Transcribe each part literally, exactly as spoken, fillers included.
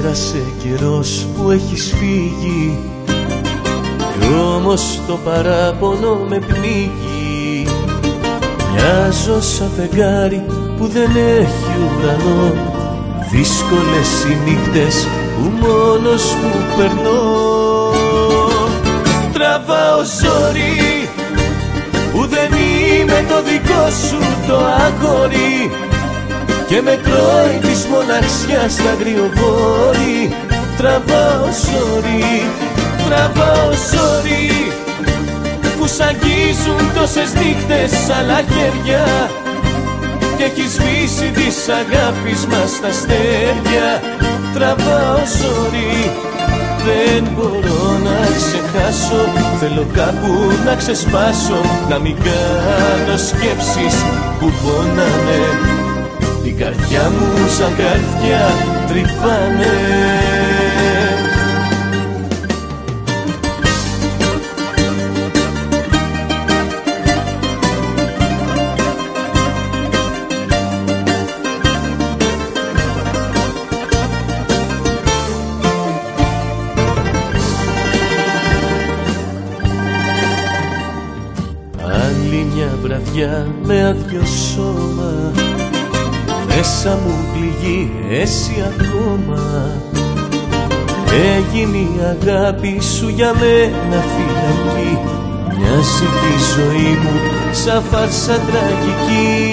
Πέρασε καιρός που έχεις φύγει κι όμως το παράπονο με πνίγει. Μοιάζω σαν φεγγάρι που δεν έχει ουρανό, δύσκολες οι νύχτες που μόνος μου περνώ. Τραβάω ζόρι που δεν είμαι το δικό σου το αγόρι και με τρώει της μοναξιάς τα αγριοβόρη. Τραβάω ζόρι, τραβάω ζόρι που σ' αγγίζουν τόσες νύχτες άλλα χέρια και έχει σβήσει της αγάπης μας τα αστέρια. Τραβάω ζόρι, δεν μπορώ να ξεχάσω, θέλω κάπου να ξεσπάσω, να μην κάνω σκέψεις που πονάνε. Την καρδιά μου σαν καρδιά τρυπάνε. Άλλη μια βραδιά με άδειο σώμα, μέσα μου πληγεί εσύ ακόμα. Έγινε η αγάπη σου για μένα φυλακή, μοιάζει τη ζωή μου σαν φάρσα τραγική.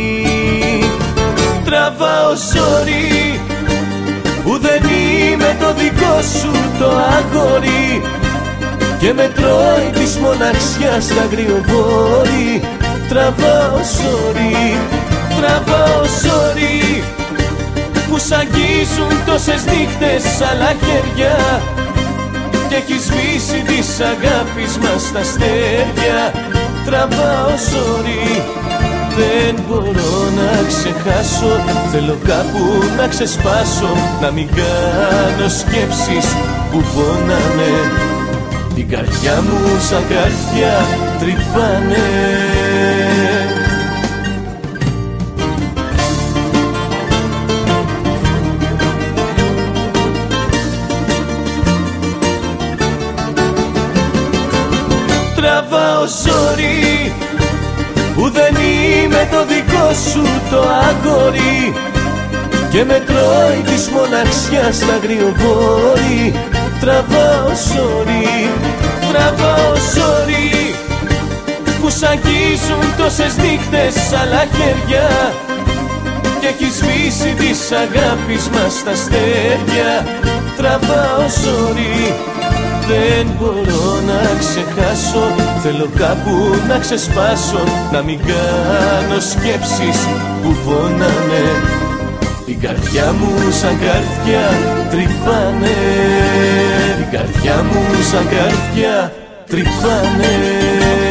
Τραβάω ζόρι που δεν είμαι το δικό σου το αγόρι και με τρώει της μοναξιάς τα αγριοβόρη. Τραβάω ζόρι, τραβάω ζόρι που σ' αγγίζουν τόσες νύχτες άλλα χέρια και έχει σβήσει της αγάπης μας τα αστέρια. Τραβάω ζόρι, δεν μπορώ να ξεχάσω, θέλω κάπου να ξεσπάσω, να μην κάνω σκέψεις που πονάνε. Την καρδιά μου σαν καρδιά τρυπάνε. Τραβάω ζόρι που δεν είμαι το δικό σου το αγόρι και με τρώει της μοναξιάς τα αγριοβόρη. Τραβάω ζόρι, τραβάω ζόρι που σ' αγγίζουν τόσες νύχτες άλλα χέρια και έχει σβήσει της αγάπης μας τα αστέρια. Τραβάω ζόρι, δεν μπορώ να ξεχάσω, θέλω κάπου να ξεσπάσω, να μην κάνω σκέψεις που πονάνε. Την καρδιά μου σαν καρδιά τρυπάνε, την καρδιά μου σαν καρδιά τρυπάνε.